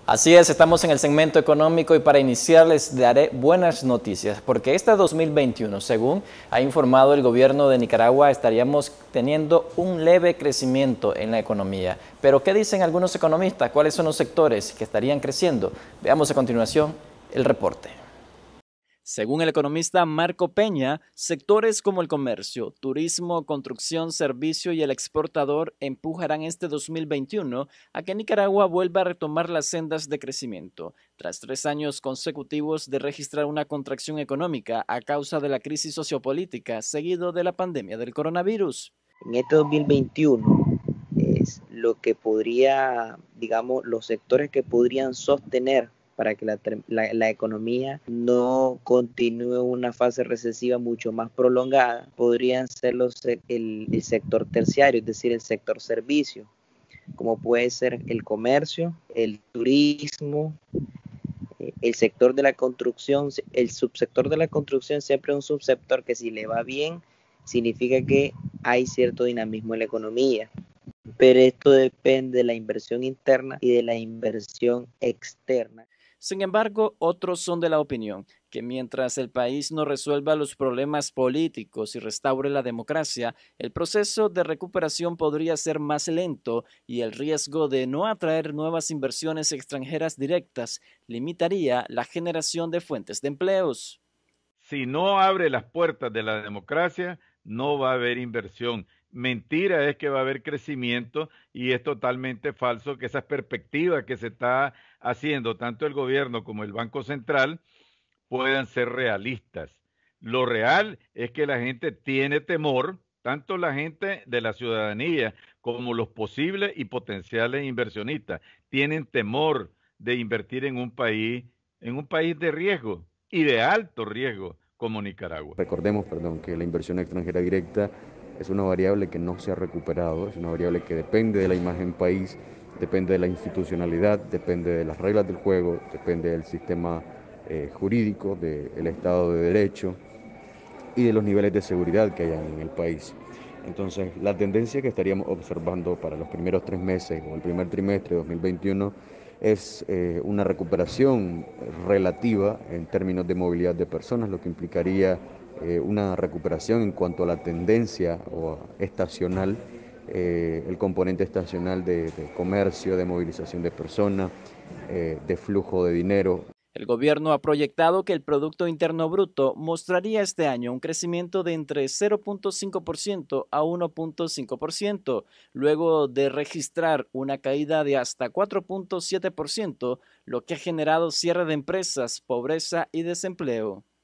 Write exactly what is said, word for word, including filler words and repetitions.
Así es, estamos en el segmento económico y para iniciar les daré buenas noticias, porque este dos mil veintiuno, según ha informado el gobierno de Nicaragua, estaríamos teniendo un leve crecimiento en la economía. Pero ¿qué dicen algunos economistas? ¿Cuáles son los sectores que estarían creciendo? Veamos a continuación el reporte. Según el economista Marco Peña, sectores como el comercio, turismo, construcción, servicio y el exportador empujarán este dos mil veintiuno a que Nicaragua vuelva a retomar las sendas de crecimiento, tras tres años consecutivos de registrar una contracción económica a causa de la crisis sociopolítica seguido de la pandemia del coronavirus. En este dos mil veintiuno es lo que podría, digamos, los sectores que podrían sostener para que la, la, la economía no continúe una fase recesiva mucho más prolongada, podrían ser los, el, el sector terciario, es decir, el sector servicio, como puede ser el comercio, el turismo, el sector de la construcción. El subsector de la construcción siempre es un subsector que, si le va bien, significa que hay cierto dinamismo en la economía. Pero esto depende de la inversión interna y de la inversión externa. Sin embargo, otros son de la opinión que mientras el país no resuelva los problemas políticos y restaure la democracia, el proceso de recuperación podría ser más lento y el riesgo de no atraer nuevas inversiones extranjeras directas limitaría la generación de fuentes de empleos. Si no abre las puertas de la democracia, no va a haber inversión. Mentira es que va a haber crecimiento y es totalmente falso que esas perspectivas que se está haciendo tanto el gobierno como el Banco Central puedan ser realistas. Lo real es que la gente tiene temor, tanto la gente de la ciudadanía como los posibles y potenciales inversionistas, tienen temor de invertir en un país, en un país de riesgo y de alto riesgo como Nicaragua. Recordemos, perdón, que la inversión extranjera directa es una variable que no se ha recuperado, es una variable que depende de la imagen país, depende de la institucionalidad, depende de las reglas del juego, depende del sistema eh, jurídico, del Estado de Derecho y de los niveles de seguridad que hayan en el país. Entonces, la tendencia que estaríamos observando para los primeros tres meses o el primer trimestre de dos mil veintiuno es eh, una recuperación relativa en términos de movilidad de personas, lo que implicaría eh, una recuperación en cuanto a la tendencia o estacional, eh, el componente estacional de, de comercio, de movilización de personas, eh, de flujo de dinero. El gobierno ha proyectado que el Producto Interno Bruto mostraría este año un crecimiento de entre cero punto cinco por ciento a uno punto cinco por ciento, luego de registrar una caída de hasta cuatro punto siete por ciento, lo que ha generado cierre de empresas, pobreza y desempleo.